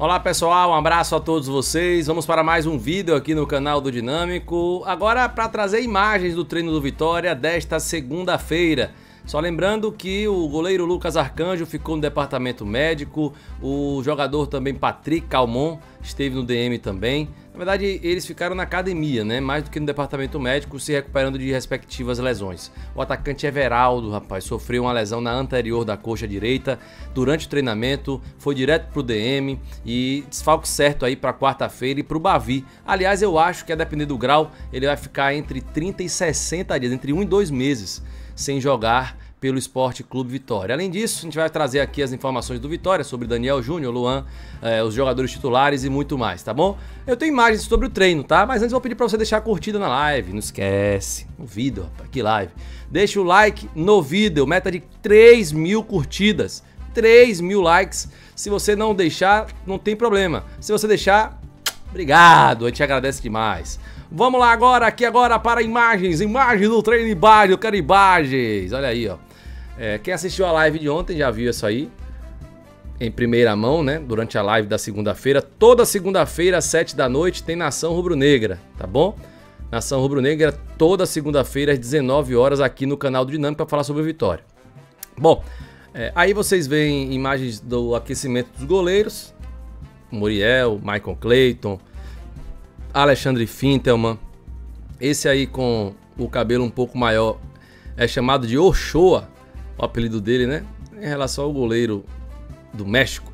Olá pessoal, um abraço a todos vocês. Vamos para mais um vídeo aqui no canal do Dinâmico. Agora para trazer imagens do treino do Vitória desta segunda-feira. Só lembrando que o goleiro Lucas Arcanjo ficou no departamento médico, o jogador também Patrick Calmon esteve no DM também. Na verdade, eles ficaram na academia, né? Mais do que no departamento médico, se recuperando de respectivas lesões. O atacante Everaldo, rapaz, sofreu uma lesão na anterior da coxa direita durante o treinamento, foi direto pro DM e desfalque certo aí para quarta-feira e pro Bavi. Aliás, eu acho que a depender do grau, ele vai ficar entre 30 e 60 dias, entre 1 e 2 meses, sem jogar pelo Esporte Clube Vitória. Além disso, a gente vai trazer aqui as informações do Vitória sobre Daniel Júnior, Luan, os jogadores titulares e muito mais, tá bom? Eu tenho imagens sobre o treino, tá? Mas antes eu vou pedir pra você deixar a curtida na live, não esquece, no vídeo, rapaz, que live. Deixa o like no vídeo, meta de 3 mil curtidas, 3 mil likes. Se você não deixar, não tem problema. Se você deixar, obrigado, a gente agradece demais. Vamos lá agora, para imagens do treino de base, eu quero imagens, olha aí, ó. Quem assistiu a live de ontem já viu isso aí, em primeira mão, né, durante a live da segunda-feira. Toda segunda-feira, às 7 da noite, tem Nação Rubro-Negra, tá bom? Nação Rubro-Negra, toda segunda-feira, às 19 horas, aqui no canal do Dinâmico, para falar sobre a Vitória. Bom, aí vocês veem imagens do aquecimento dos goleiros, Muriel, Michael Clayton, Alexandre Fintelman. Esse aí com o cabelo um pouco maior é chamado de Ochoa, o apelido dele, né? Em relação ao goleiro do México.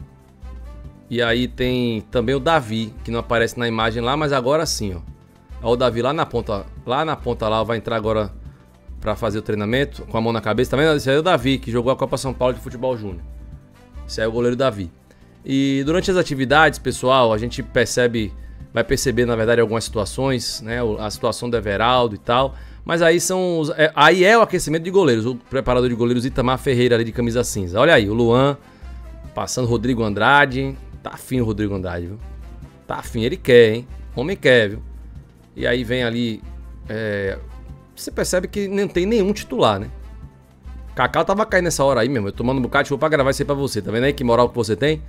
E aí tem também o Davi, que não aparece na imagem lá, mas agora sim, ó. Ó, o Davi lá na ponta lá, vai entrar agora para fazer o treinamento com a mão na cabeça, tá vendo? Esse aí é o Davi, que jogou a Copa São Paulo de Futebol Júnior. Esse aí é o goleiro Davi. E durante as atividades, pessoal, a gente vai perceber, na verdade, algumas situações, né? A situação do Everaldo e tal. Mas aí aí é o aquecimento de goleiros. O preparador de goleiros Itamar Ferreira ali de camisa cinza. Olha aí, o Luan passando Rodrigo Andrade. Tá afim o Rodrigo Andrade, viu? Tá afim, ele quer, hein? O homem quer, viu? E aí vem ali... Você percebe que não tem nenhum titular, né? Cacau tava caindo nessa hora aí mesmo. Eu tomando um bocado de chuva pra gravar isso aí pra você. Tá vendo aí que moral que você tem?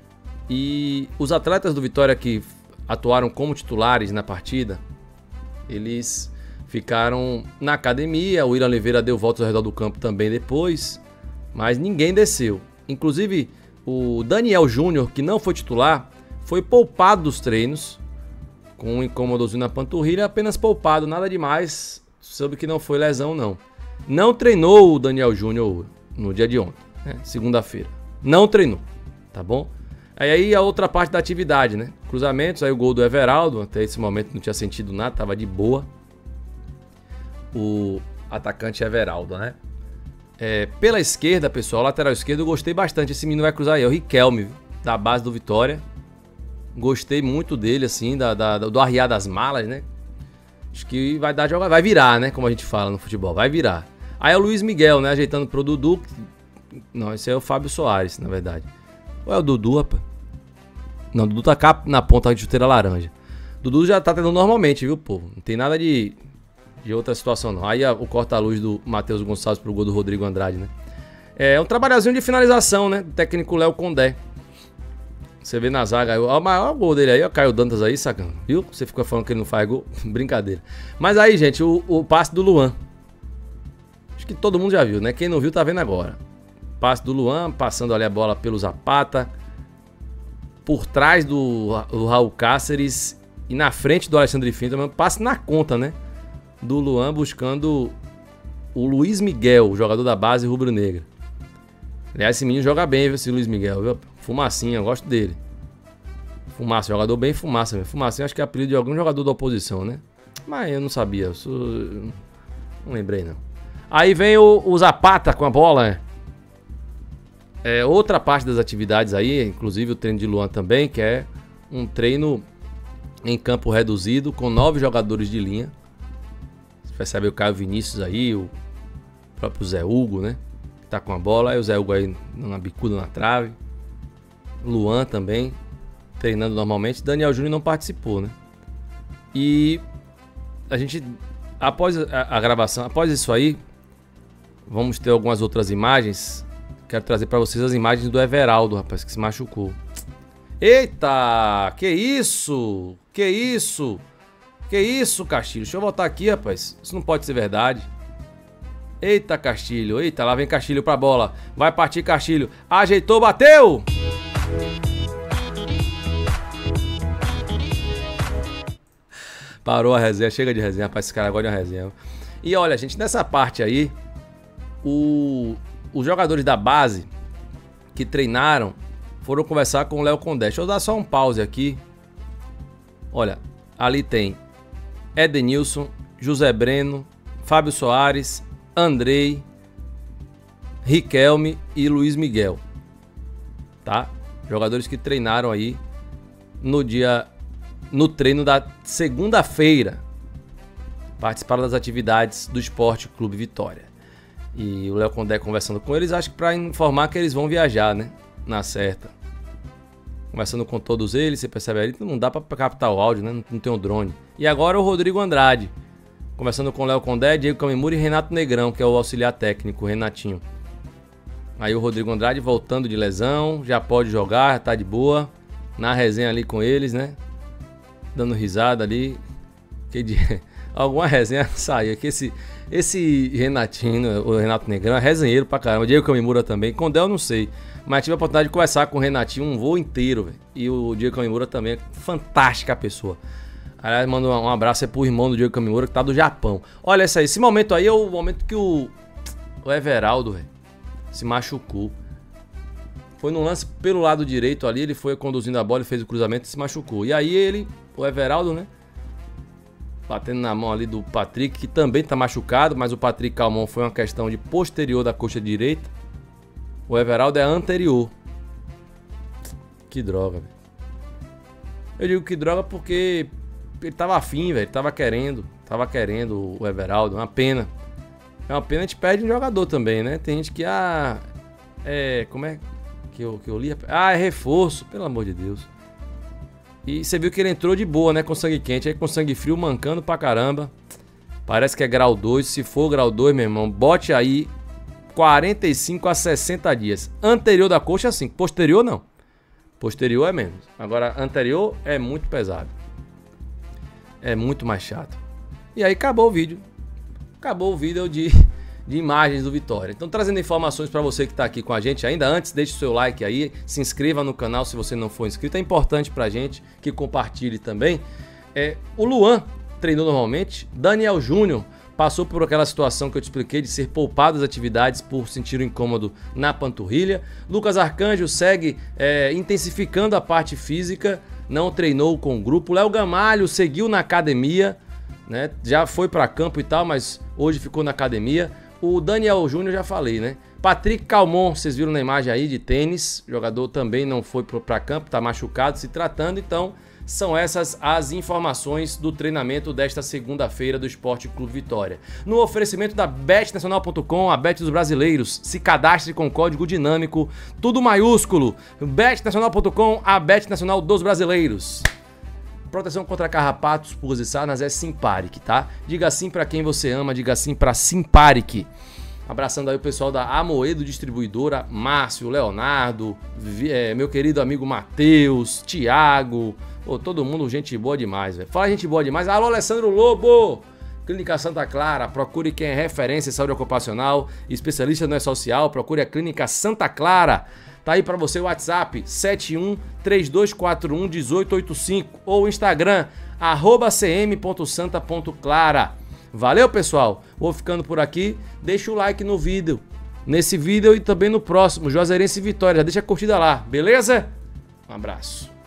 E os atletas do Vitória que atuaram como titulares na partida, eles ficaram na academia. O William Oliveira deu voltas ao redor do campo também depois, mas ninguém desceu. Inclusive o Daniel Júnior, que não foi titular, foi poupado dos treinos com um incômodozinho na panturrilha, apenas poupado, nada demais, soube que não foi lesão não. Não treinou o Daniel Júnior no dia de ontem, né? Segunda-feira. Não treinou, tá bom? Aí a outra parte da atividade, né? Cruzamentos, aí o gol do Everaldo, até esse momento não tinha sentido nada, tava de boa. O atacante Everaldo, né? Pela esquerda, pessoal, lateral esquerdo, eu gostei bastante. Esse menino vai cruzar aí, o Riquelme, da base do Vitória. Gostei muito dele, assim, do arriar das malas, né? Acho que vai dar jogar, vai virar, né? Como a gente fala no futebol, vai virar. Aí é o Luiz Miguel, né? Ajeitando pro Dudu. Não, esse é o Fábio Soares, na verdade. Ou é o Dudu, rapaz? Não, o Dudu tá cá na ponta de chuteira laranja. Dudu já tá treinando normalmente, viu, povo? Não tem nada de outra situação, não. Aí o corta-luz do Matheus Gonçalves pro gol do Rodrigo Andrade, né? É um trabalhozinho de finalização, né? Do técnico Léo Condé. Você vê na zaga, o maior gol dele aí, ó, Caio Dantas aí, sacando, viu? Você ficou falando que ele não faz gol? Brincadeira. Mas aí, gente, o passe do Luan. Acho que todo mundo já viu, né? Quem não viu tá vendo agora. Passe do Luan, passando ali a bola pelo Zapata, por trás do Raul Cáceres e na frente do Alexandre Fintelman, passe na conta, né? Do Luan buscando o Luiz Miguel, o jogador da base rubro-negra. Aliás, esse menino joga bem, viu, esse Luiz Miguel, viu? Fumacinha, eu gosto dele. Fumaça, jogador bem fumaça, velho. Fumacinha acho que é apelido de algum jogador da oposição, né? Mas eu não sabia, não lembrei não. Aí vem o Zapata com a bola, né? Outra parte das atividades aí, inclusive o treino de Luan também, que é um treino em campo reduzido com 9 jogadores de linha. Você percebe o Caio Vinícius aí, o próprio Zé Hugo, né? Que tá com a bola, aí o Zé Hugo aí na bicuda na trave. Luan também treinando normalmente. Daniel Júnior não participou, né? E a gente, após a gravação, após isso aí, vamos ter algumas outras imagens. Quero trazer para vocês as imagens do Everaldo, rapaz, que se machucou. Eita, que isso? Que isso? Que isso, Castilho? Deixa eu voltar aqui, rapaz. Isso não pode ser verdade. Eita, Castilho. Eita, lá vem Castilho pra bola. Vai partir Castilho. Ajeitou, bateu! Parou a resenha. Chega de resenha, rapaz. Esse cara gosta de uma resenha. E olha, gente, nessa parte aí, os jogadores da base que treinaram foram conversar com o Léo Condé. Deixa eu dar só um pause aqui. Olha, ali tem Edenilson, José Breno, Fábio Soares, Andrei, Riquelme e Luiz Miguel. Tá? Jogadores que treinaram aí no treino da segunda-feira. Participaram das atividades do Esporte Clube Vitória. E o Léo Condé conversando com eles, acho que para informar que eles vão viajar, né? Na certa. Conversando com todos eles, você percebe ali, não dá para captar o áudio, né? Não tem um drone. E agora o Rodrigo Andrade, conversando com o Léo Condé, Diego Camimura e Renato Negrão, que é o auxiliar técnico, o Renatinho. Aí o Rodrigo Andrade voltando de lesão, já pode jogar, já tá de boa. Na resenha ali com eles, né? Dando risada ali. Alguma resenha saiu. Que esse Renatinho, o Renato Negrão, é resenheiro pra caramba. Diego Camimura também. Condé eu não sei. Mas tive a oportunidade de conversar com o Renatinho um voo inteiro, velho. E o Diego Camimura também é fantástica pessoa. Aliás, mando um abraço aí pro irmão do Diego Camimura, que tá do Japão. Olha esse aí, esse momento aí é o momento que o Everaldo, velho, se machucou. Foi num lance pelo lado direito ali, ele foi conduzindo a bola e fez o cruzamento e se machucou. E aí o Everaldo, né, batendo na mão ali do Patrick, que também tá machucado, mas o Patrick Calmon foi uma questão de posterior da coxa direita. O Everaldo é anterior. Que droga, velho. Eu digo que droga porque ele tava afim, velho. Tava querendo o Everaldo. Uma pena. É uma pena, a gente perde um jogador também, né? Tem gente que, como é que eu li? É reforço, pelo amor de Deus. E você viu que ele entrou de boa, né? Com sangue quente. Aí com sangue frio, mancando pra caramba. Parece que é grau 2. Se for grau 2, meu irmão, bote aí 45 a 60 dias. Anterior da coxa, sim. Posterior, não. Posterior é menos. Agora, anterior é muito pesado. É muito mais chato. E aí acabou o vídeo. Acabou o vídeo de imagens do Vitória. Então, trazendo informações para você que está aqui com a gente ainda. Antes, deixe o seu like aí. Se inscreva no canal se você não for inscrito. É importante para a gente que compartilhe também. O Luan treinou normalmente. Daniel Júnior passou por aquela situação que eu te expliquei de ser poupado das atividades por sentir um incômodo na panturrilha. Lucas Arcanjo segue intensificando a parte física, não treinou com o grupo. Léo Gamalho seguiu na academia, né? Já foi para campo e tal, mas hoje ficou na academia. O Daniel Júnior já falei, né? Patrick Calmon, vocês viram na imagem aí de tênis, o jogador também não foi para campo, tá machucado, se tratando, então são essas as informações do treinamento desta segunda-feira do Esporte Clube Vitória. No oferecimento da betnacional.com, a Bet dos brasileiros. Se cadastre com código dinâmico, tudo maiúsculo. betnacional.com, a Bet nacional dos brasileiros. Proteção contra carrapatos, pulgas e sarnas é Simparic, tá? Diga sim pra quem você ama, diga sim pra Simparic. Abraçando aí o pessoal da Amoedo Distribuidora, Márcio, Leonardo, meu querido amigo Matheus, Thiago, todo mundo gente boa demais, velho. Fala gente boa demais. Alô, Alessandro Lobo! Clínica Santa Clara, procure quem é referência em saúde ocupacional, especialista no E-Social, procure a Clínica Santa Clara. Tá aí pra você o WhatsApp 7132411885 ou o Instagram @cm.santa.clara. Valeu, pessoal. Vou ficando por aqui. Deixa o like no vídeo. Nesse vídeo e também no próximo. Juazeirense Vitória. Já deixa a curtida lá, beleza? Um abraço.